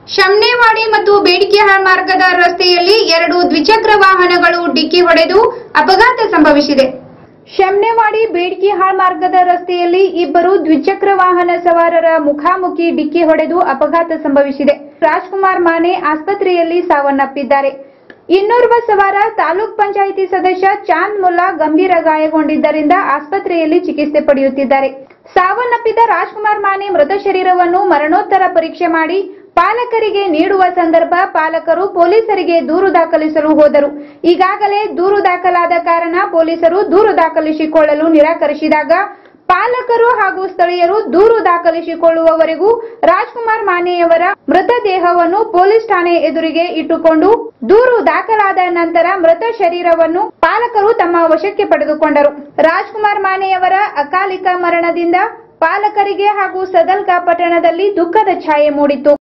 ಶಮ್ನೇವಾಡಿ ಮತ್ತು ಬೇಡಿಕೆಹಾಳ್ ಮಾರ್ಗದ ರಸ್ತೆಯಲ್ಲಿ ಎರಡು ದ್ವಿಚಕ್ರ ವಾಹನಗಳು ಡಿಕ್ಕಿ ಹೊಡೆದು ಅಪಘಾತ ಸಂಭವಿಸಿದೆ. ಶಮ್ನೇವಾಡಿ ಬೇಡಿಕೆಹಾಳ್ ಮಾರ್ಗದ ರಸ್ತೆಯಲ್ಲಿ ಇಬ್ಬರು ದ್ವಿಚಕ್ರ ವಾಹನ ಸವಾರರ ಮುಖಾಮುಖಿ ಡಿಕ್ಕಿ ಹೊಡೆದು ಅಪಘಾತ ಸಂಭವಿಸಿದೆ. ರಾಜ್ಕುಮಾರ್ ಮಾನೆ ಆಸ್ಪತ್ರೆಯಲ್ಲಿ ಸಾವನ್ನಪ್ಪಿದ್ದಾರೆ. ಇನ್ನೋರ್ವ ಸವಾರ ತಾಲೂಕ್ ಪಂಚಾಯಿತಿ ಸದಸ್ಯ ಚಾಂದ್ ಮುಲ್ಲಾ ಗಂಭೀರ ಗಾಯಗೊಂಡಿದ್ದರಿಂದ ಆಸ್ಪತ್ರೆಯಲ್ಲಿ ಚಿಕಿತ್ಸೆ ಪಡೆಯುತ್ತಿದ್ದಾರೆ. ಸಾವನ್ನಪ್ಪಿದ ರಾಜ್ಕುಮಾರ್ ಮಾನೆ ಮೃತ ಶರೀರವನ್ನು ಮರಣೋತ್ತರ ಪರೀಕ್ಷೆ ಮಾಡಿ ಪಾಲಕರಿಗೆ ನೀಡುವ ಸಂದರ್ಭ ಪಾಲಕರು ಪೊಲೀಸರಿಗೆ ದೂರು ದಾಖಲಿಸಲು ಹೋದರು. ಈಗಾಗಲೇ ದೂರು ದಾಖಲಾದ ಕಾರಣ ಪೊಲೀಸರು ದೂರು ದಾಖಲಿಸಿಕೊಳ್ಳಲು ನಿರಾಕರಿಸಿದಾಗ ಪಾಲಕರು ಹಾಗೂ ಸ್ಥಳೀಯರು ದೂರು ದಾಖಲಿಸಿಕೊಳ್ಳುವವರೆಗೂ ರಾಜ್ಕುಮಾರ್ ಮಾನೆಯವರ ಮೃತದೇಹವನ್ನು ಪೊಲೀಸ್ ಠಾಣೆ ಎದುರಿಗೆ ಇಟ್ಟುಕೊಂಡು ದೂರು ದಾಖಲಾದ ನಂತರ ಮೃತ ಶರೀರವನ್ನು ಪಾಲಕರು ತಮ್ಮ ವಶಕ್ಕೆ ಪಡೆದುಕೊಂಡರು. ರಾಜ್ಕುಮಾರ್ ಮಾನೆಯವರ ಅಕಾಲಿಕ ಮರಣದಿಂದ ಪಾಲಕರಿಗೆ ಹಾಗೂ ಸದಲ್ಗಾ ಪಟ್ಟಣದಲ್ಲಿ ದುಃಖದ ಛಾಯೆ ಮೂಡಿತು.